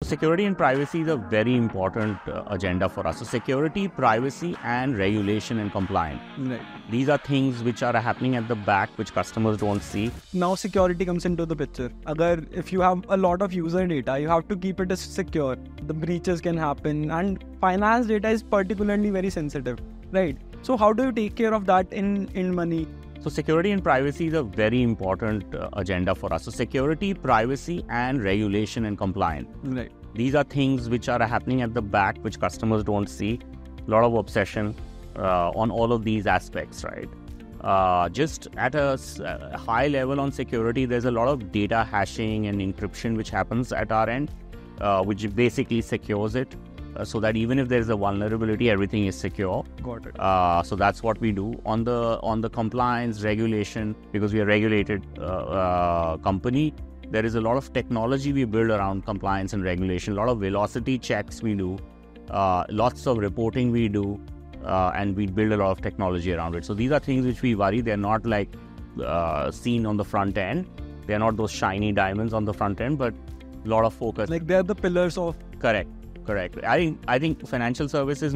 Security and privacy is a very important agenda for us. So security, privacy and regulation and compliance. Right. These are things which are happening at the back which customers don't see. Now security comes into the picture. If you have a lot of user data, you have to keep it as secure. The breaches can happen, and finance data is particularly very sensitive, right? So how do you take care of that in money? So security and privacy is a very important agenda for us. So security, privacy and regulation and compliance. Right. These are things which are happening at the back which customers don't see. A lot of obsession on all of these aspects, right? Just at a high level on security, there's a lot of data hashing and encryption which happens at our end, which basically secures it. So that even if there is a vulnerability, everything is secure. Got it. So that's what we do on the compliance regulation, because we are a regulated company. There is a lot of technology we build around compliance and regulation. A lot of velocity checks we do, lots of reporting we do, and we build a lot of technology around it. So these are things which we worry. They're not like seen on the front end. They're not those shiny diamonds on the front end, but a lot of focus. Like they're the pillars of. Correct. I think financial services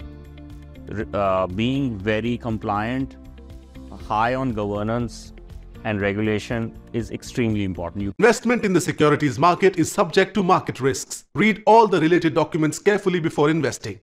being very compliant, high on governance and regulation is extremely important. Investment in the securities market is subject to market risks. Read all the related documents carefully before investing.